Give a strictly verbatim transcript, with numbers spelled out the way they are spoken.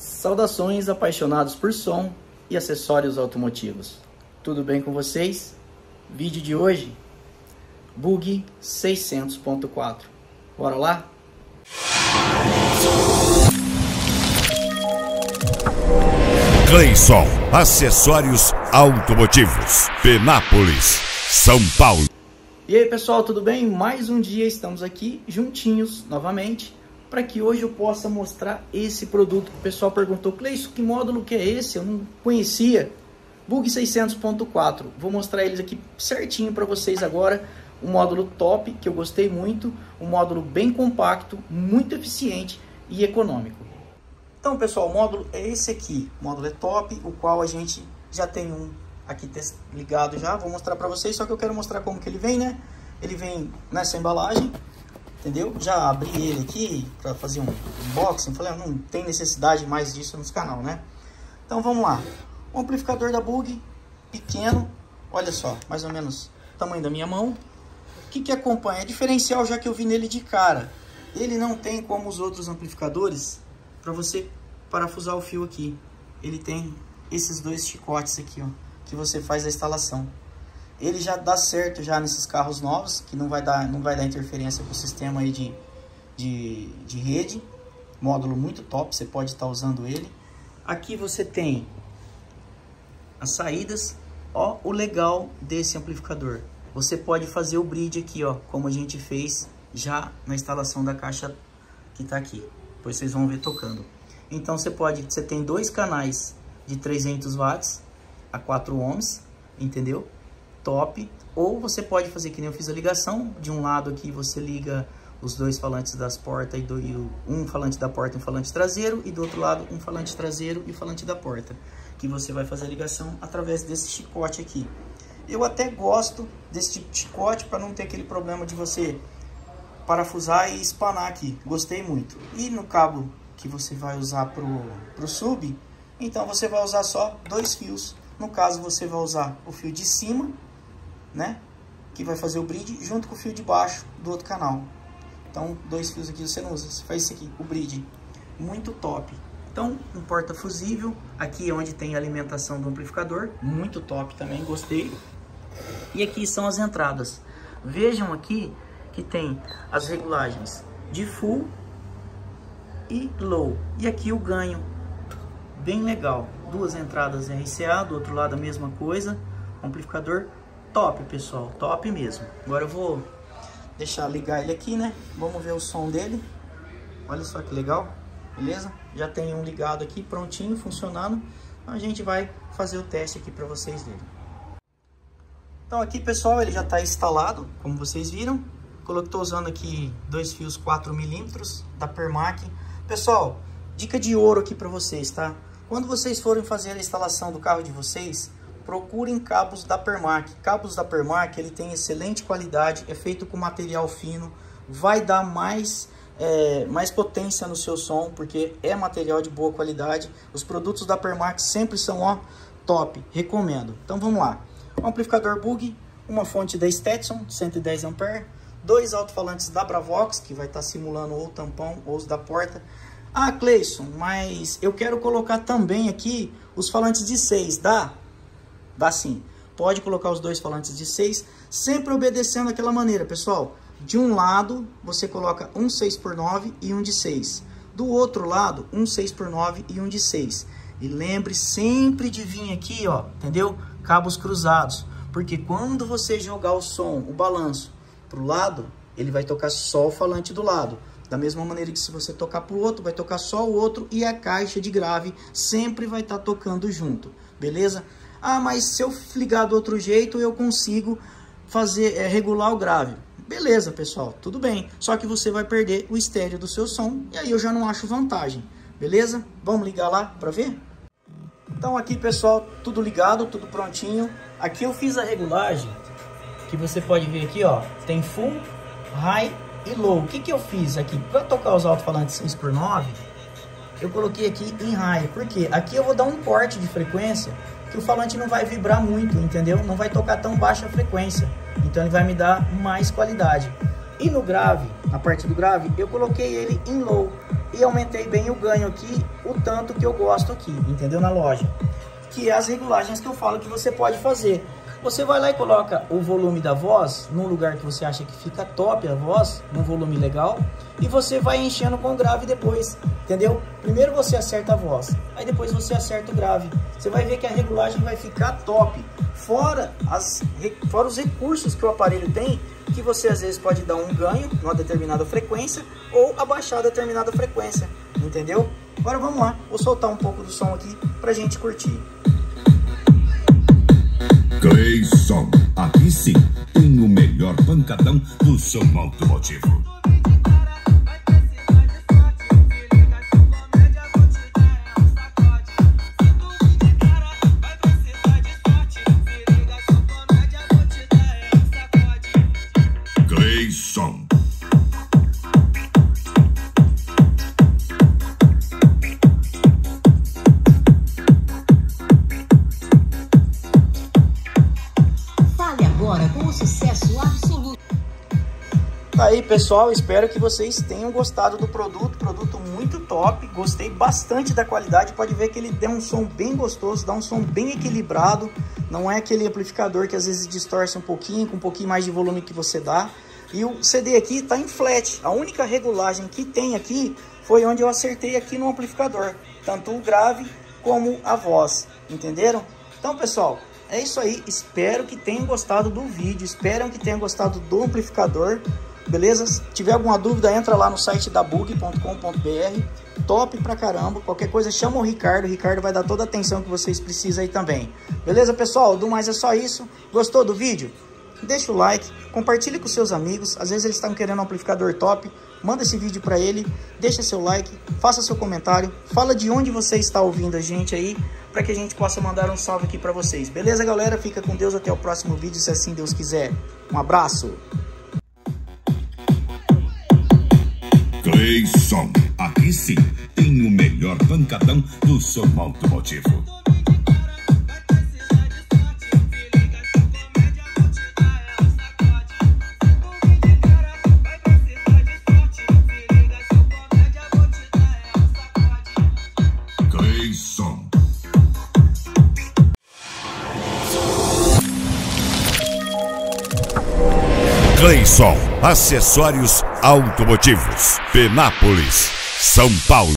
Saudações apaixonados por som e acessórios automotivos. Tudo bem com vocês? Vídeo de hoje, Bug seiscentos ponto quatro. Bora lá? Cleison, acessórios automotivos, Penápolis, São Paulo. E aí pessoal, tudo bem? Mais um dia estamos aqui juntinhos novamente para que hoje eu possa mostrar esse produto que o pessoal perguntou: Cleison, que módulo que é esse? Eu não conhecia. Bug seiscentos ponto quatro. Vou mostrar eles aqui certinho para vocês agora. Um módulo top que eu gostei muito, um módulo bem compacto, muito eficiente e econômico. Então pessoal, o módulo é esse aqui. O módulo é top, o qual a gente já tem um aqui ligado já. Vou mostrar para vocês, só que eu quero mostrar como que ele vem, né? Ele vem nessa embalagem, entendeu? Já abri ele aqui para fazer um unboxing. Falei, ah, não tem necessidade mais disso no canal, né? Então vamos lá. O amplificador da Bug, pequeno, olha só, mais ou menos o tamanho da minha mão. O que que acompanha? É diferencial, já que eu vi nele de cara. Ele não tem como os outros amplificadores para você parafusar o fio aqui. Ele tem esses dois chicotes aqui, ó, que você faz a instalação. Ele já dá certo já nesses carros novos, que não vai dar, não vai dar interferência para o sistema aí de, de, de rede. Módulo muito top, você pode estar usando ele. Aqui você tem as saídas. Ó, o legal desse amplificador, você pode fazer o bridge aqui, ó, como a gente fez já na instalação da caixa que tá aqui. Depois vocês vão ver tocando. Então você pode, você tem dois canais de trezentos watts a quatro ohms, entendeu? Top. Ou você pode fazer que nem eu fiz a ligação. De um lado aqui você liga os dois falantes das portas e, do, e um falante da porta e um falante traseiro, e do outro lado um falante traseiro e o falante da porta, que você vai fazer a ligação através desse chicote aqui. Eu até gosto desse tipo de chicote para não ter aquele problema de você parafusar e espanar aqui. Gostei muito. E no cabo que você vai usar pro, pro sub, então você vai usar só dois fios. No caso você vai usar o fio de cima, né, que vai fazer o bridge, junto com o fio de baixo do outro canal. Então dois fios aqui você não usa, você faz isso aqui, o bridge. Muito top. Então um porta fusível, aqui é onde tem a alimentação do amplificador, muito top também, gostei. E aqui são as entradas. Vejam aqui que tem as regulagens de full e low. E aqui o ganho, bem legal. Duas entradas R C A, do outro lado a mesma coisa. Amplificador top, pessoal, top mesmo. Agora eu vou deixar ligar ele aqui, né? Vamos ver o som dele. Olha só que legal, beleza? Já tem um ligado aqui, prontinho, funcionando. Então a gente vai fazer o teste aqui para vocês dele. Então aqui, pessoal, ele já está instalado, como vocês viram. Estou usando aqui dois fios quatro milímetros da Permac. Pessoal, dica de ouro aqui para vocês, tá? Quando vocês forem fazer a instalação do carro de vocês, procurem cabos da Permac. Cabos da Permac, ele tem excelente qualidade, é feito com material fino, vai dar mais, é, mais potência no seu som, porque é material de boa qualidade. Os produtos da Permac sempre são, ó, top, recomendo. Então vamos lá. Um amplificador Bug, uma fonte da Stetson, cento e dez amperes, dois alto-falantes da Bravox, que vai estar simulando ou o tampão ou os da porta. Ah, Cleison, mas eu quero colocar também aqui os falantes de seis, dá? Dá sim. Pode colocar os dois falantes de seis, sempre obedecendo aquela maneira, pessoal. De um lado, você coloca um seis por nove e um de seis. Do outro lado, um seis por nove e um de seis. E lembre sempre de vir aqui, ó, entendeu? Cabos cruzados. Porque quando você jogar o som, o balanço, pro lado, ele vai tocar só o falante do lado. Da mesma maneira que se você tocar pro outro, vai tocar só o outro, e a caixa de grave sempre vai estar tocando junto, beleza? Ah, mas se eu ligar do outro jeito, eu consigo fazer, é, regular o grave. Beleza, pessoal, tudo bem. Só que você vai perder o estéreo do seu som, e aí eu já não acho vantagem, beleza? Vamos ligar lá para ver? Então aqui, pessoal, tudo ligado, tudo prontinho. Aqui eu fiz a regulagem, que você pode ver aqui, ó, tem full, high e low. O que que eu fiz aqui? Para tocar os alto-falantes seis por nove, eu coloquei aqui em high. Por quê? Aqui eu vou dar um corte de frequência que o falante não vai vibrar muito, entendeu? Não vai tocar tão baixa frequência. Então ele vai me dar mais qualidade. E no grave, na parte do grave, eu coloquei ele em low. e aumentei bem o ganho aqui, o tanto que eu gosto aqui, entendeu? Na loja. Que é as regulagens que eu falo que você pode fazer. Você vai lá e coloca o volume da voz num lugar que você acha que fica top a voz, num volume legal, e você vai enchendo com o grave depois, entendeu? Primeiro você acerta a voz, aí depois você acerta o grave. Você vai ver que a regulagem vai ficar top. Fora, as, fora os recursos que o aparelho tem, que você às vezes pode dar um ganho numa determinada frequência ou abaixar determinada frequência, entendeu? Agora vamos lá, vou soltar um pouco do som aqui pra gente curtir. Clayson, aqui sim tem o melhor pancadão do som automotivo. Clayson. Com um sucesso absoluto. Aí pessoal, espero que vocês tenham gostado do produto, produto muito top, gostei bastante da qualidade, pode ver que ele dá um som bem gostoso, dá um som bem equilibrado, não é aquele amplificador que às vezes distorce um pouquinho, com um pouquinho mais de volume que você dá. E o C D aqui está em flat, a única regulagem que tem aqui foi onde eu acertei aqui no amplificador, tanto o grave como a voz, entenderam? Então pessoal, é isso aí, espero que tenham gostado do vídeo, espero que tenham gostado do amplificador, beleza? Se tiver alguma dúvida, entra lá no site da bug ponto com ponto br, top pra caramba, qualquer coisa chama o Ricardo, o Ricardo vai dar toda a atenção que vocês precisam aí também. Beleza pessoal? Do mais é só isso, gostou do vídeo? Deixa o like, compartilhe com seus amigos, às vezes eles estão querendo um amplificador top, manda esse vídeo para ele, deixa seu like, faça seu comentário, fala de onde você está ouvindo a gente aí, para que a gente possa mandar um salve aqui para vocês. Beleza, galera? Fica com Deus, até o próximo vídeo, se assim Deus quiser. Um abraço! Clayson, aqui sim tem o melhor pancadão do som automotivo. Clayson. Clayson, acessórios automotivos, Penápolis, São Paulo.